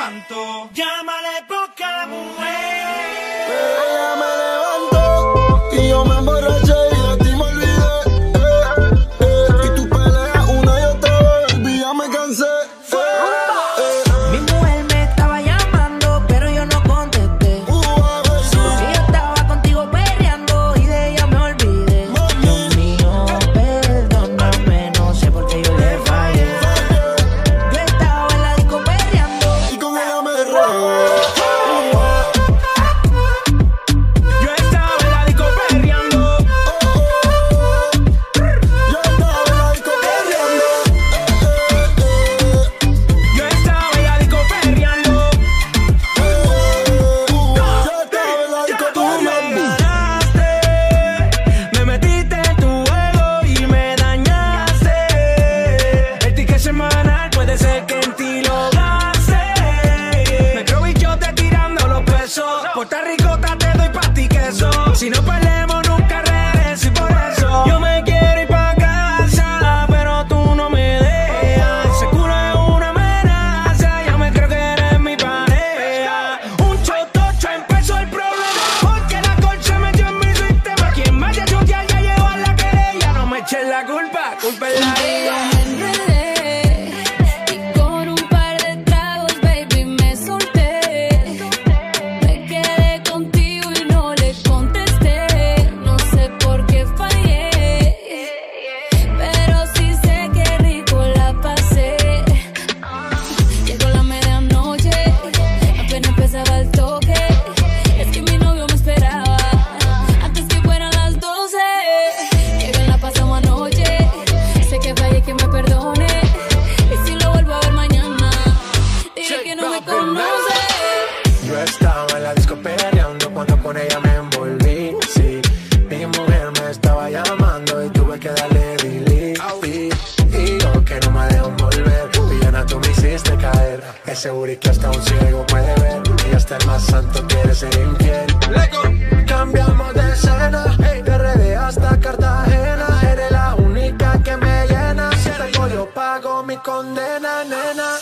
levanto. Llámale poca mujer. Ella me levantó y yo me emborraché y de ti me olvidé. Y tú peleas una y otra vez, baby, ya me cansé. Mi mujer me estaba llamando, pero yo no contesté. Y yo estaba contigo perreando y de ella me olvidé. Dios mío, perdóname, no sé por qué yo le fallé. Yo estaba en la disco perreando Y con ella me regué. Puerto Rico te doy pa' ti queso. Si no peleemos nunca regreso y por eso yo me quiero ir pa' casa, pero tú no me dejas. Ese culo es una amenaza, ya me creo que eres mi pareja. Un chotocho empezó el problema, porque la colcha metió en mi sistema. Quien vaya a chotear ya llevó a la querella. No me eches la culpa, culpa es la vida. Yo estaba en la disco peleando cuando con ella me envolví. Sí, mi mujer me estaba llamando y tuve que darle delete. Y yo que no me dejo volver, villana tú me hiciste caer. Ese booty que hasta un ciego puede ver, y hasta el más santo quiere ser infiel. Cambiamos de escena, de RD hasta Cartagena. Eres la única que me llena, si te yo pago mi condena, nena.